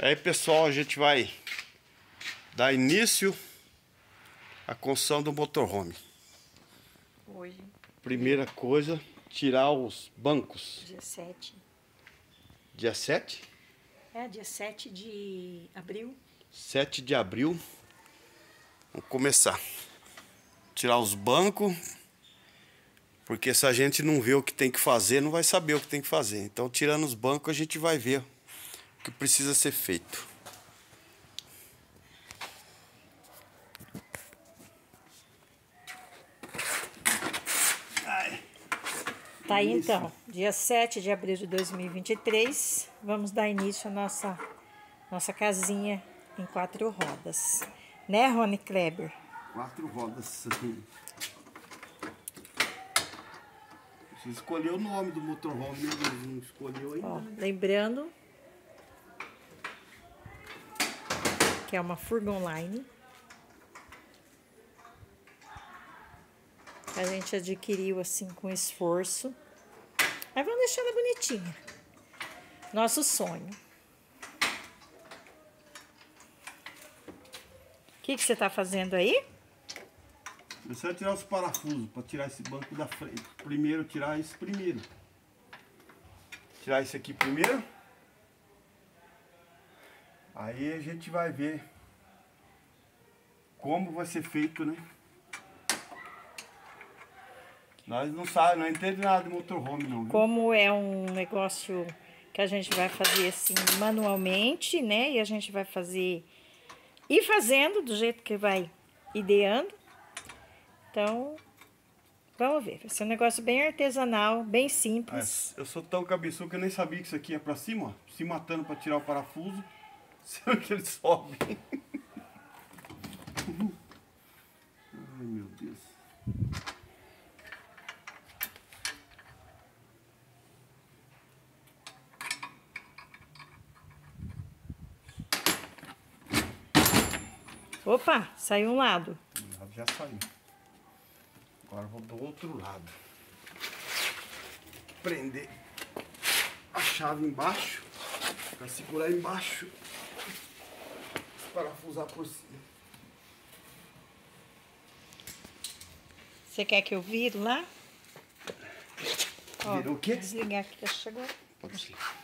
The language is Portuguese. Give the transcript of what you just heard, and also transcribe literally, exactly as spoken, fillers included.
Aí, pessoal, a gente vai dar início à construção do motorhome. Hoje. Primeira coisa, tirar os bancos. Dia sete. Dia sete? É, dia sete de abril. sete de abril. Vamos começar. Tirar os bancos. Porque se a gente não vê o que tem que fazer, não vai saber o que tem que fazer. Então, tirando os bancos, a gente vai ver o que precisa ser feito. Tá aí então, dia sete de abril de dois mil e vinte e três, vamos dar início à nossa, nossa casinha em quatro rodas. Né, Rony Kleber? Quatro rodas. Você escolheu o nome do motorhome, né? Não escolheu ainda. Ó, né? lembrando que é uma Furgonline. A gente adquiriu assim com esforço. Mas vamos deixar ela bonitinha. Nosso sonho. O que, que você está fazendo aí? Você vai tirar os parafusos para tirar esse banco da frente. Primeiro tirar esse primeiro. Tirar esse aqui primeiro. Aí a gente vai ver como vai ser feito, né? Nós não sabemos, não entendemos nada de motorhome não, viu? Como é um negócio que a gente vai fazer assim manualmente, né? E a gente vai fazer e fazendo do jeito que vai ideando. Então, vamos ver. Vai ser um negócio bem artesanal, bem simples. Ah, eu sou tão cabeçudo que eu nem sabia que isso aqui é pra cima, ó. Se matando pra tirar o parafuso. Será que ele sobe? Ai, meu Deus. Opa, saiu um lado. Um lado já saiu. Agora vou do outro lado. Prender a chave embaixo. Pra segurar embaixo. Parafusar por cima. Você quer que eu viro lá? Virou o quê? Desligar aqui, já chegou. Pode desligar.